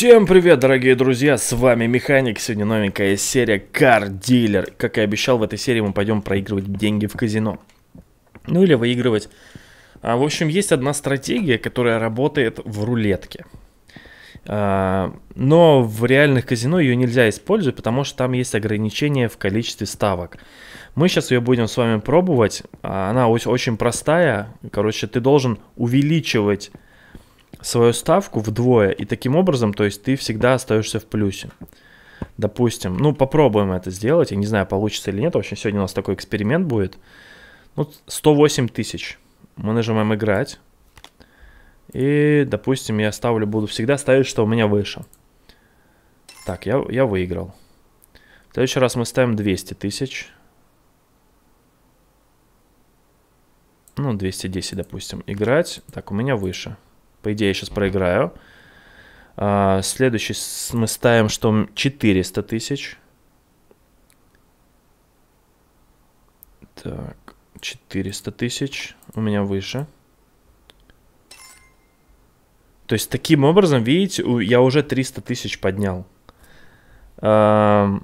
Всем привет, дорогие друзья, с вами Механик. Сегодня новенькая серия Car Dealer. Как и обещал, в этой серии мы пойдем проигрывать деньги в казино. Ну или выигрывать. В общем, есть одна стратегия, которая работает в рулетке. Но в реальных казино ее нельзя использовать, потому что там есть ограничения в количестве ставок. Мы сейчас ее будем с вами пробовать. Она очень простая. Короче, ты должен увеличивать свою ставку вдвое, и таким образом, то есть ты всегда остаешься в плюсе. Допустим, ну попробуем это сделать, я не знаю, получится или нет, вообще сегодня у нас такой эксперимент будет. Ну, 108 тысяч. Мы нажимаем играть. И, допустим, буду всегда ставить, что у меня выше. Так, я выиграл. В следующий раз мы ставим 200 тысяч. Ну, 210, допустим. Играть. Так, у меня выше. По идее, я сейчас проиграю. Следующий мы ставим, что 400 тысяч. Так, 400 тысяч. У меня выше. То есть, таким образом, видите, я уже 300 тысяч поднял. Что,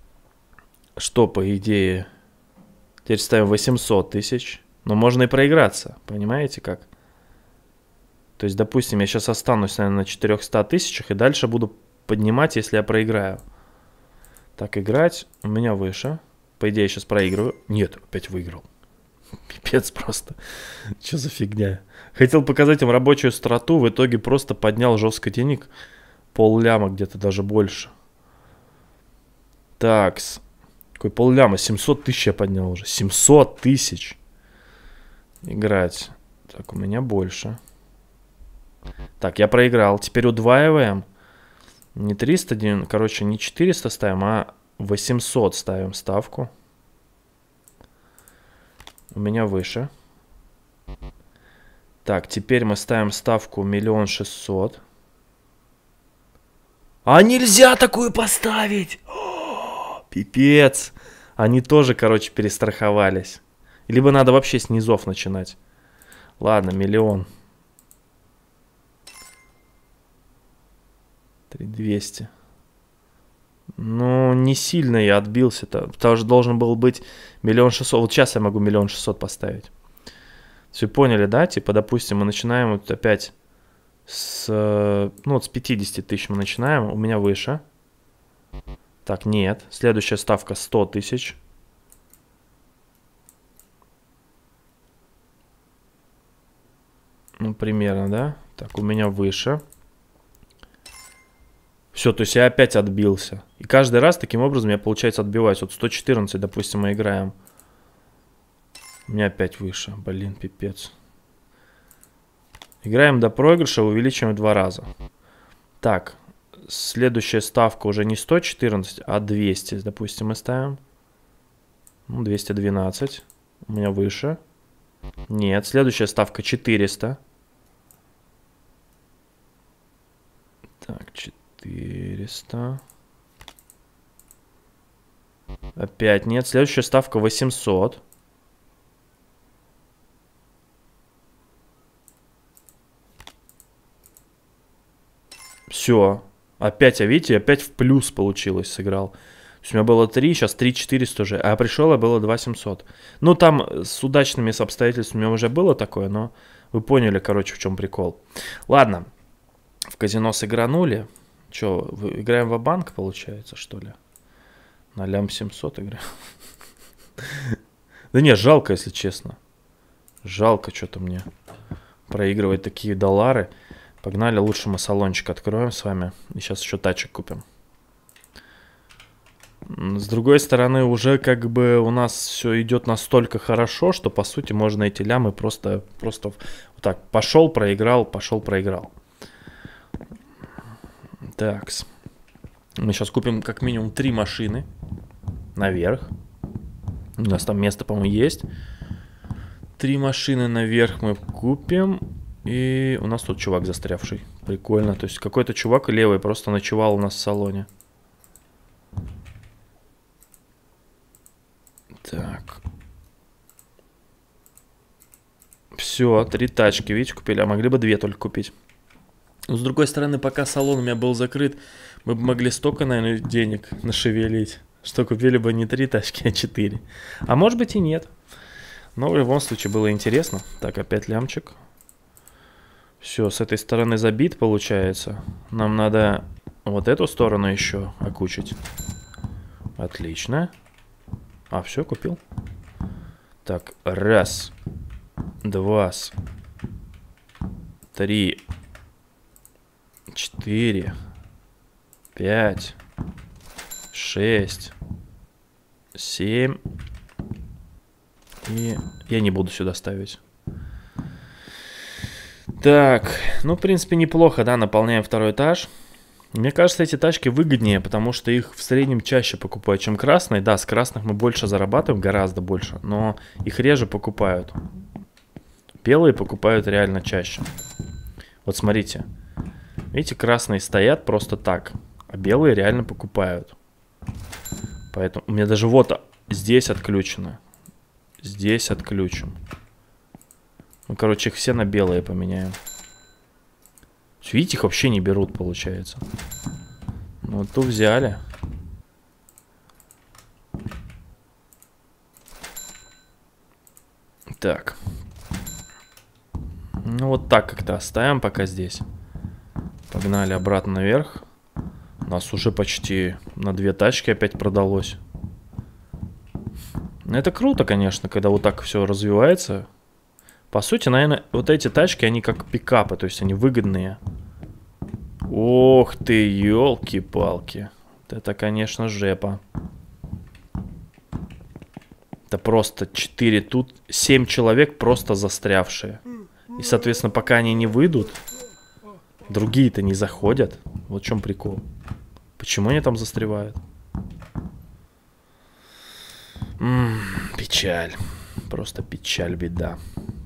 по идее, теперь ставим 800 тысяч. Но можно и проиграться. Понимаете, как? То есть, допустим, я сейчас останусь, наверное, на 400 тысячах и дальше буду поднимать, если я проиграю. Так, играть у меня выше. По идее, я сейчас проигрываю. Нет, опять выиграл. Пипец просто. Что за фигня? Хотел показать им рабочую страту, в итоге просто поднял жестко денег. Пол-ляма где-то, даже больше. Такс. Какой пол-ляма? 700 тысяч я поднял уже. 700 тысяч. Играть. Так, у меня больше. Так, я проиграл. Теперь удваиваем. Не 300, короче, не 400 ставим, а 800 ставим ставку. У меня выше. Так, теперь мы ставим ставку 1 600 000. А нельзя такую поставить! О, пипец! Они тоже, короче, перестраховались. Либо надо вообще с низов начинать. Ладно, 1 000 000. 3200. Ну, не сильно я отбился-то. Потому что должен был быть 1 600 000. Вот сейчас я могу 1 600 000 поставить. Все поняли, да? Типа, допустим, мы начинаем вот опять с... Ну, вот с 50 тысяч мы начинаем. У меня выше. Так, нет. Следующая ставка 100 тысяч. Ну, примерно, да? Так, у меня выше. Все, то есть я опять отбился. И каждый раз таким образом я, получается, отбиваюсь. Вот 114, допустим, мы играем. У меня опять выше. Блин, пипец. Играем до проигрыша, увеличиваем в 2 раза. Так, следующая ставка уже не 114, а 200, допустим, мы ставим. Ну, 212. У меня выше. Нет, следующая ставка 400. Так, 400. Опять нет. Следующая ставка 800. Все. Опять, видите, опять в плюс получилось, сыграл. То есть у меня было 3, сейчас 3400 уже. А пришел я было 2700. Ну, там с удачными обстоятельствами у меня уже было такое, но вы поняли, короче, в чем прикол. Ладно. В казино сыгранули. Че, играем в банк получается, что ли? На лям 700 играем. Да не, жалко, если честно. Жалко что-то мне проигрывать такие доллары. Погнали, лучше мы салончик откроем с вами. И сейчас еще тачек купим. С другой стороны, уже как бы у нас все идет настолько хорошо, что по сути можно эти лямы просто вот так пошел, проиграл, пошел, проиграл. Так, мы сейчас купим как минимум 3 машины наверх. У нас там место, по-моему, есть. 3 машины наверх мы купим. И у нас тут чувак застрявший. Прикольно. То есть какой-то чувак левый просто ночевал у нас в салоне. Так. Все, 3 тачки, видите, купили. А могли бы 2 только купить. Но, с другой стороны, пока салон у меня был закрыт, мы бы могли столько, наверное, денег нашевелить, что купили бы не 3 тачки, а 4. А может быть и нет. Но в любом случае было интересно. Так, опять лямчик. Все, с этой стороны забит, получается. Нам надо вот эту сторону еще окучить. Отлично. А, все, купил. Так, раз, два, 3, 4, 5, 6, 7. И я не буду сюда ставить. Так, ну, в принципе, неплохо, да, наполняем второй этаж. Мне кажется, эти тачки выгоднее, потому что их в среднем чаще покупают, чем красные. Да, с красных мы больше зарабатываем, гораздо больше, но их реже покупают. Белые покупают реально чаще. Вот смотрите. Видите, красные стоят просто так, а белые реально покупают. Поэтому у меня даже вот здесь отключено. Здесь отключим. Ну, короче, их все на белые поменяем. Видите, их вообще не берут, получается. Ну, то взяли. Так. Ну, вот так как-то оставим пока здесь. Погнали обратно наверх. У нас уже почти на 2 тачки опять продалось. Это круто, конечно, когда вот так все развивается. По сути, наверное, вот эти тачки, они как пикапы, то есть они выгодные. Ох ты, елки-палки. Это, конечно, жепа. Это просто 4, тут 7 человек просто застрявшие. И, соответственно, пока они не выйдут, другие-то не заходят. Вот в чем прикол. Почему они там застревают? Печаль. Просто печаль, беда.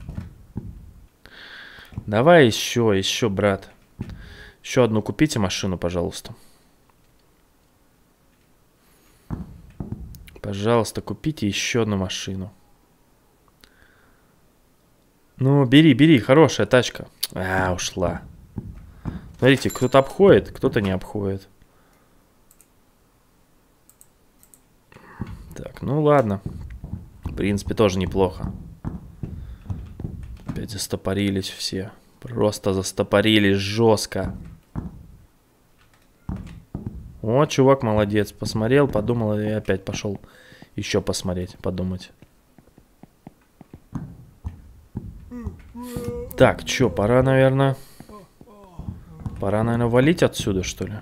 Давай еще, брат. Еще одну купите машину, пожалуйста. Пожалуйста, купите еще одну машину. Ну, бери, хорошая тачка. А, ушла. Смотрите, кто-то обходит, кто-то не обходит. Так, ну ладно. В принципе, тоже неплохо. Опять застопорились все. Просто застопорились жестко. О, чувак молодец. Посмотрел, подумал и опять пошел еще посмотреть, подумать. Так, чё, пора, наверное... Пора, наверное, валить отсюда, что ли?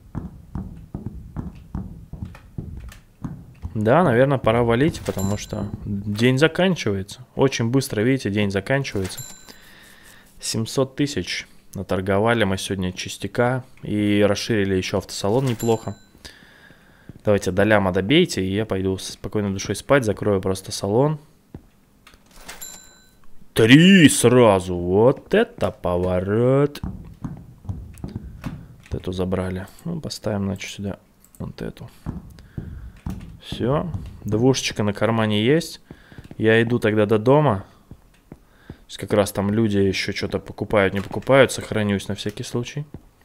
Да, наверное, пора валить, потому что день заканчивается. Очень быстро, видите, день заканчивается. 700 тысяч наторговали мы сегодня частяка. И расширили еще автосалон неплохо. Давайте до ляма добейте, и я пойду со спокойной душой спать. Закрою просто салон. 3 сразу. Вот это поворот. Вот эту забрали. Ну, поставим, значит, сюда вот эту. Все. Двушечка на кармане есть. Я иду тогда до дома. Как раз там люди еще что-то покупают, не покупают. Сохранюсь на всякий случай.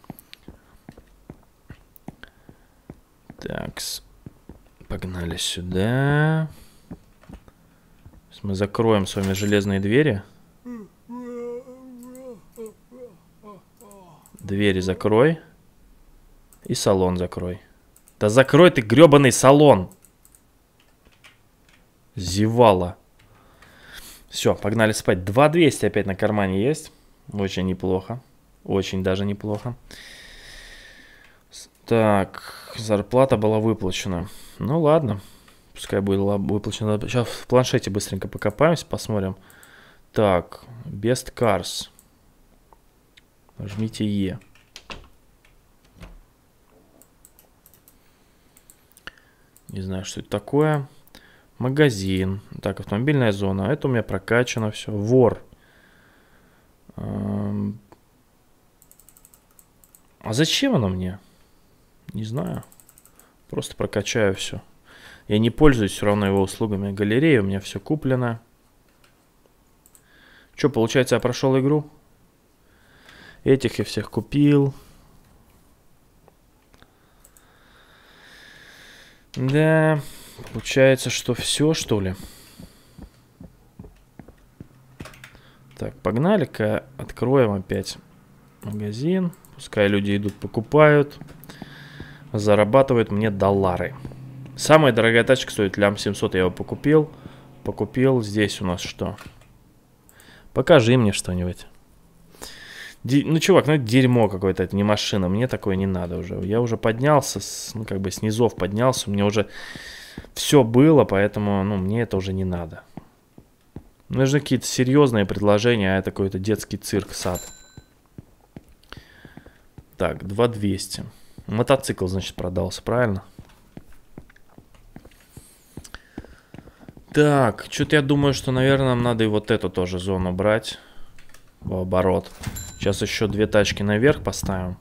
Так. Погнали сюда. Сейчас мы закроем с вами железные двери. Двери закрой. И салон закрой. Да закрой ты гребаный салон. Зевала. Все, погнали спать. 2200 опять на кармане есть. Очень неплохо. Очень даже неплохо. Так, зарплата была выплачена. Ну ладно. Пускай будет выплачена. Сейчас в планшете быстренько покопаемся, посмотрим. Так, Best Cars. Нажмите Е. Не знаю, что это такое. Магазин. Так, автомобильная зона. Это у меня прокачано все. Вор. А зачем оно мне? Не знаю. Просто прокачаю все. Я не пользуюсь все равно его услугами. Галерея у меня все куплено. Что, получается, я прошел игру? Этих я всех купил. Да, получается, что все, что ли? Так, погнали-ка, откроем опять магазин. Пускай люди идут, покупают. Зарабатывают мне доллары. Самая дорогая тачка стоит лям 700, я его покупил. Покупил. Здесь у нас что? Покажи мне что-нибудь. Ну, чувак, ну это дерьмо какое-то, это не машина. Мне такое не надо уже. Я уже поднялся, ну, как бы с низов поднялся. У меня уже все было, поэтому, ну, мне это уже не надо. Нужны какие-то серьезные предложения, а это какой-то детский цирк, сад. Так, 2200. Мотоцикл, значит, продался, правильно? Так, что-то я думаю, что, наверное, нам надо и вот эту тоже зону брать в оборот. Сейчас еще 2 тачки наверх поставим.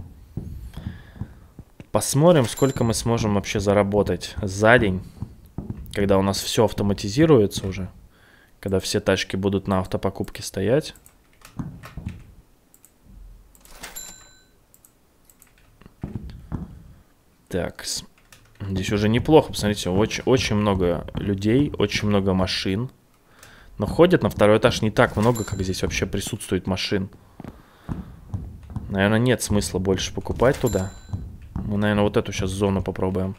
Посмотрим, сколько мы сможем вообще заработать за день, когда у нас все автоматизируется уже, когда все тачки будут на автопокупке стоять. Так, здесь уже неплохо, посмотрите, очень много людей, очень много машин. Но ходят на второй этаж не так много, как здесь вообще присутствует машин. Наверное, нет смысла больше покупать туда. Мы, наверное, вот эту сейчас зону попробуем.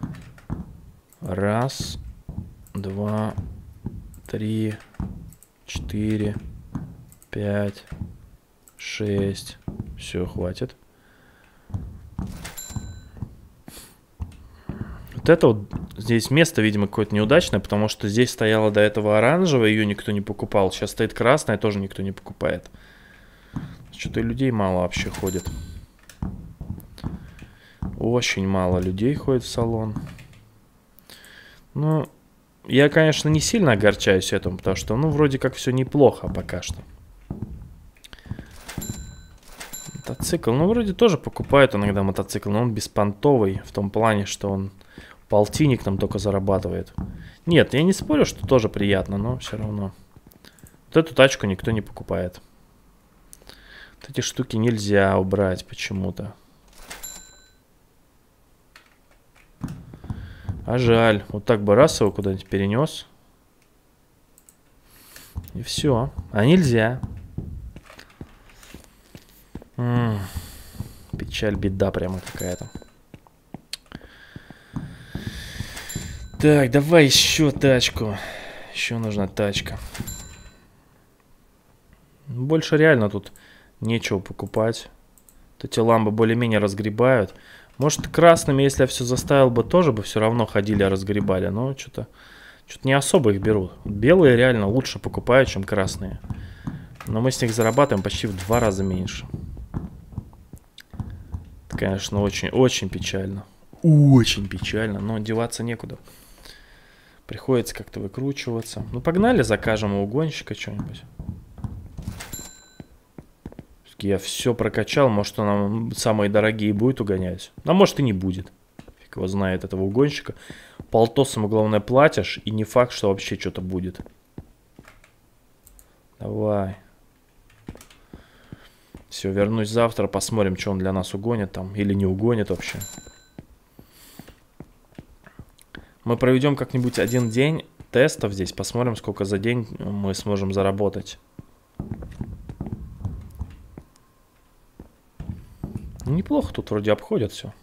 1, 2, 3, 4, 5, 6. Все, хватит. Вот это вот здесь место, видимо, какое-то неудачное, потому что здесь стояла до этого оранжевая, ее никто не покупал. Сейчас стоит красная, тоже никто не покупает. Что-то людей мало вообще ходит. Очень мало людей ходит в салон. Ну, я, конечно, не сильно огорчаюсь этому, потому что, ну, вроде как все неплохо пока что. Мотоцикл, ну, вроде тоже покупают иногда мотоцикл, но он беспонтовый, в том плане, что он полтинник нам только зарабатывает. Нет, я не спорю, что тоже приятно, но все равно. Вот эту тачку никто не покупает. Вот эти штуки нельзя убрать почему-то. А жаль. Вот так бы раз его куда-нибудь перенес. И все. А нельзя. Печаль, беда прямо какая-то. Так, давай еще тачку. Еще нужна тачка. Больше реально тут нечего покупать. Вот эти ламбы более-менее разгребают. Может, красными, если я все заставил бы, тоже бы все равно ходили, разгребали. Но что-то не особо их берут. Белые реально лучше покупают, чем красные. Но мы с них зарабатываем почти в 2 раза меньше. Это, конечно, очень печально. Очень печально, но деваться некуда. Приходится как-то выкручиваться. Ну, погнали, закажем у угонщика что-нибудь. Я все прокачал, может, он нам самые дорогие будет угонять. А может, и не будет. Фиг его знает этого угонщика. Полтосам, главное, платишь, и не факт, что вообще что-то будет. Давай. Все, вернусь завтра, посмотрим, что он для нас угонит там. Или не угонит вообще. Мы проведем как-нибудь 1 день тестов здесь. Посмотрим, сколько за день мы сможем заработать. Неплохо тут вроде обходят все.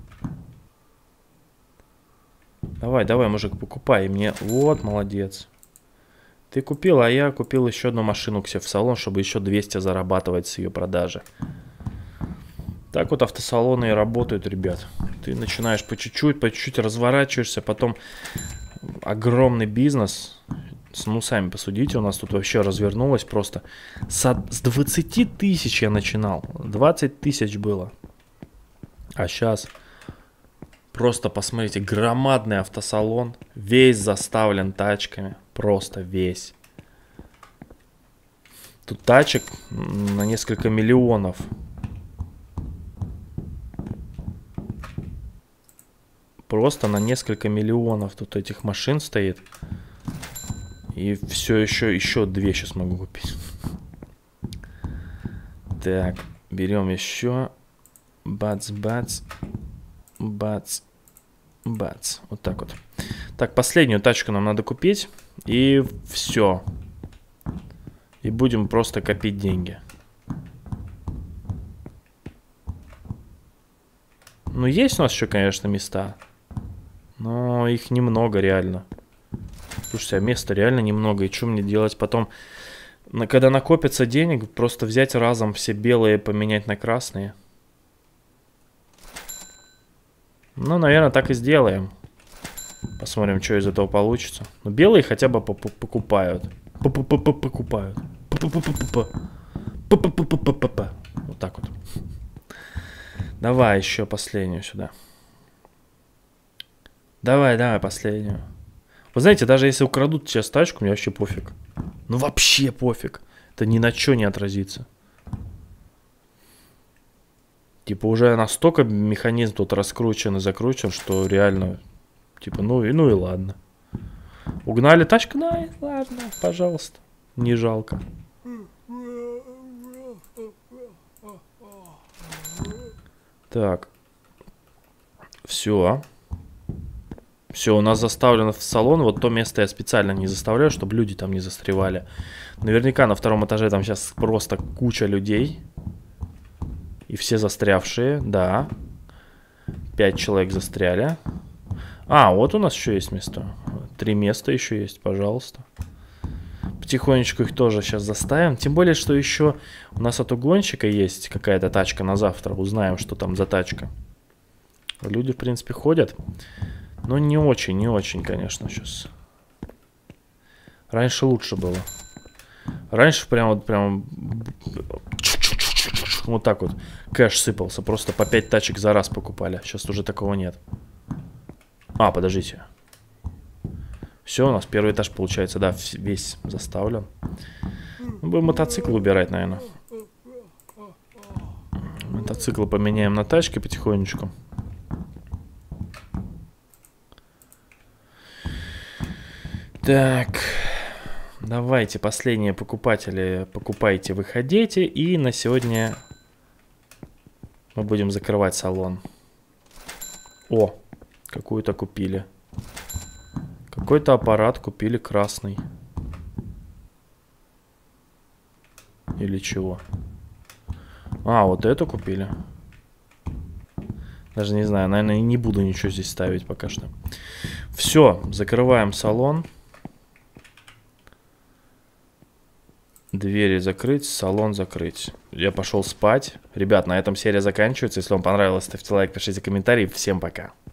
Давай, давай, мужик, покупай мне. Вот, молодец. Ты купил, а я купил еще одну машину к себе в салон, чтобы еще 200 зарабатывать с ее продажи. Так вот автосалоны и работают, ребят. Ты начинаешь по чуть-чуть разворачиваешься, потом огромный бизнес. Ну, сами посудите, у нас тут вообще развернулось просто. С 20 тысяч я начинал. 20 тысяч было. А сейчас просто посмотрите, громадный автосалон. Весь заставлен тачками. Просто весь. Тут тачек на несколько миллионов. Просто на несколько миллионов тут этих машин стоит. И все еще 2 сейчас могу купить. Так, Берем еще. Бац, бац. Бац. Бац. Вот так вот. Так, последнюю тачку нам надо купить. И все. И будем просто копить деньги. Ну, есть у нас еще, конечно, места. Но их немного реально. Слушайте, а места реально немного. И что мне делать потом? Когда накопится денег, просто взять разом все белые, поменять на красные. Ну, наверное, так и сделаем. Посмотрим, что из этого получится. Но белые хотя бы покупают. Покупают. Вот так вот. Давай еще последнюю сюда. Давай, последнюю. Вы знаете, даже если украдут сейчас тачку, мне вообще пофиг. Ну вообще пофиг. Это ни на что не отразится. Типа уже настолько механизм тут раскручен и закручен, что реально... Типа, ну и ладно. Угнали тачку? Да, ладно, пожалуйста. Не жалко. Так. Все. Все, у нас заставлено в салон. Вот то место я специально не заставляю, чтобы люди там не застревали. Наверняка на втором этаже там сейчас просто куча людей. И все застрявшие, да. 5 человек застряли. А, вот у нас еще есть место. 3 места еще есть, пожалуйста. Потихонечку их тоже сейчас заставим. Тем более, что еще у нас от угонщика есть какая-то тачка на завтра. Узнаем, что там за тачка. Люди, в принципе, ходят. Но не очень, конечно, сейчас. Раньше лучше было. Раньше прям вот так вот кэш сыпался. Просто по 5 тачек за раз покупали. Сейчас уже такого нет. А, подождите. Все, у нас первый этаж получается, да, весь заставлен. Будем мотоцикл убирать, наверное. Мотоцикл поменяем на тачки потихонечку. Так. Давайте, последние покупатели, покупайте, выходите. И на сегодня мы будем закрывать салон. О, какую-то купили. Какой-то аппарат купили красный. Или чего? А, вот эту купили. Даже не знаю, наверное, не буду ничего здесь ставить пока что. Все, закрываем салон. Двери закрыть, салон закрыть. Я пошел спать. Ребят, на этом серия заканчивается. Если вам понравилось, ставьте лайк, пишите комментарии. Всем пока.